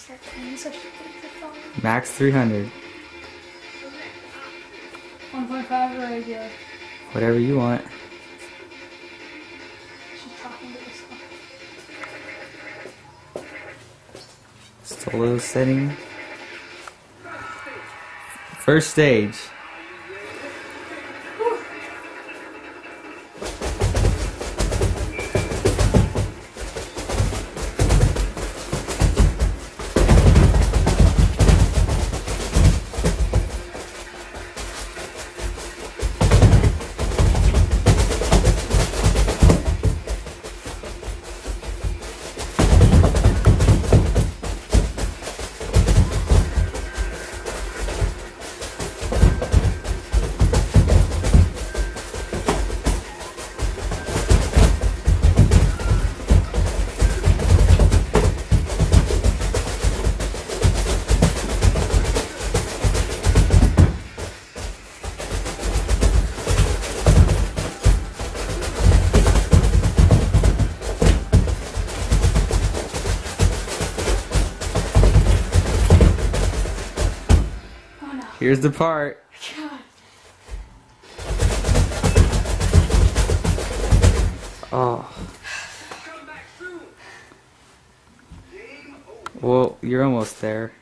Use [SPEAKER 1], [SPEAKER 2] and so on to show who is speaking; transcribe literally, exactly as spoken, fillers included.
[SPEAKER 1] seconds. I should take the phone.
[SPEAKER 2] Max three hundred.
[SPEAKER 1] one point five or regular?
[SPEAKER 2] Whatever you want.
[SPEAKER 1] She's talking to this one.
[SPEAKER 2] Solo setting. First stage. Here's the part.
[SPEAKER 1] God.
[SPEAKER 2] Oh. Well, you're almost there.